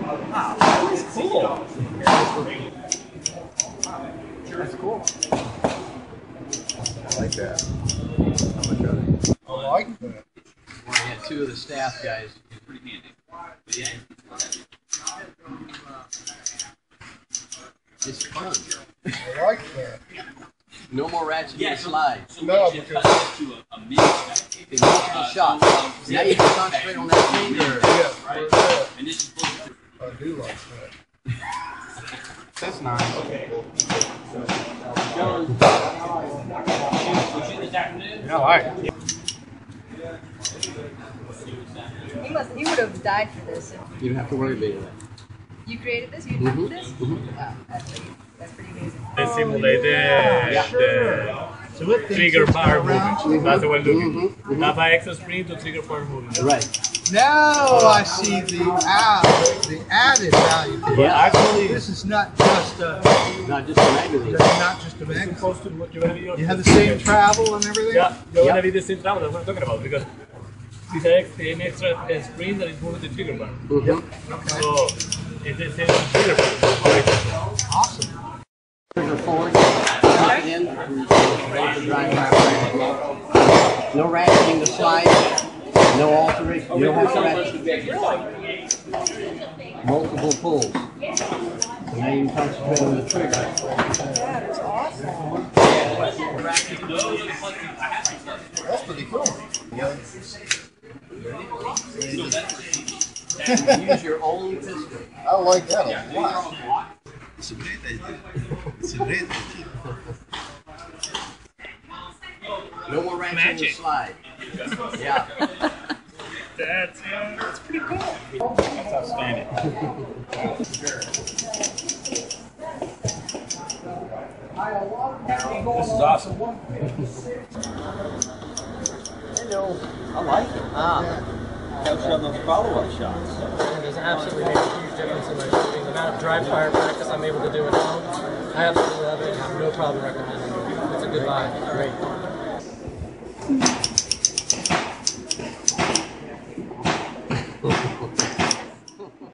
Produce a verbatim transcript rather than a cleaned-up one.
Wow, that's cool. That's cool. I like that. How much are they? I like that. We had two of the staff guys. Pretty handy. It's fun. I like that. No more ratchet Yeah, and so- slide. So No, we should because- cut this to a, a mini stack. It's multiple shots. so, um, Now you can concentrate on that finger. Yes, Right? for that. And this is supposed to. I do like that. That's nice. Yeah, I like it. He must. He would have died for this. If You don't have to worry about that. you created this. You Mhm. invented this. Mhm. Wow, that's pretty. That's pretty amazing. They simulate the, So the it thinks trigger it's power around. movement. That's the one looking. Mhm, mhm. Not by extra spring to trigger power movement. Right. Now I see the add, the added value. to it. Yeah. Actually, This is not just a, Not just a magazine. it's not just a it's magazine. supposed to what you have your. You have the same travel and everything. Yeah, you're Yeah. gonna be the same travel. That's what I'm talking about because this is an extra uh, spring that is moving the trigger bar. Mhm. So it's the same trigger bar. Awesome. Trigger forward, lock it in, ready for dry fire. No ratcheting the slide, no alteration, you don't have to ratchet. Multiple pulls. So now you can concentrate on the trigger. That is awesome. That's pretty cool. Use your own pistol. I like that a lot. It's a great idea. It's a great idea. No more ratcheting the Magic. slide. Yeah. That's yeah, that's pretty cool. That's outstanding. This is awesome. Hello. I like it. Ah. Helps you on those follow-up shots. It has absolutely made a huge difference in my shooting. The amount of dry fire practice I'm able to do at home, I absolutely love it. I have no problem recommending it. It's a good buy. Great.